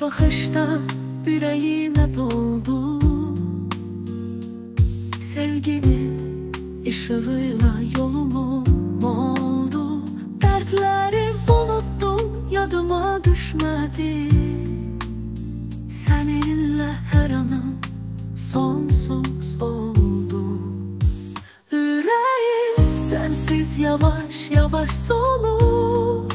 bakışta yüreğime doldu. Sevginin ışığıyla yolumum oldu. Dertlerim unuttum, yadıma düşmedi. Seninle her anım sonsuz oldu. Yüreğim sensiz yavaş yavaş solur.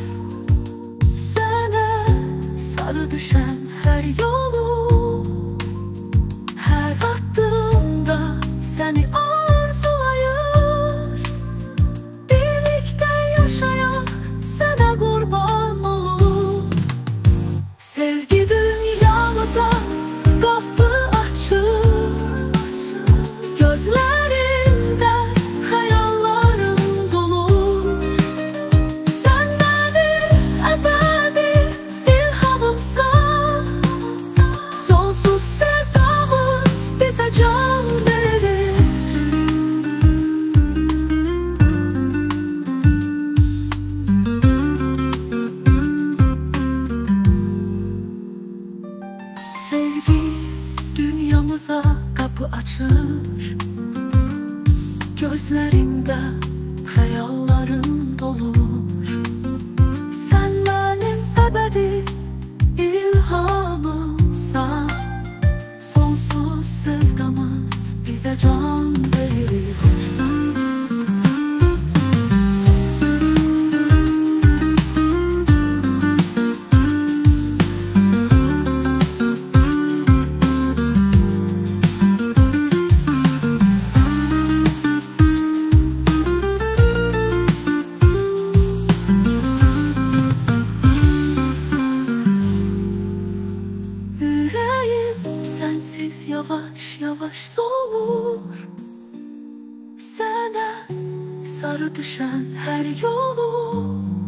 Sana sarı düşen her yolum, her attığımda seni arzulayır. Birlikte yaşayan sana kurban olur. Sevgi dünyamıza kapı açır. Gözlerinde hayallerim dolu. Sen benim ebedi ilhamımsın. Sonsuz sevdamız bize can verir. Sevgi dünyamıza kapı açır. Gözlerimde hayallerim dolur. Sen benim ebedi ilhamımsan. Sonsuz sevdamız bize can verir. Yüreğim sensiz yavaş yavaş soğur. Sana sarı düşen her yolum,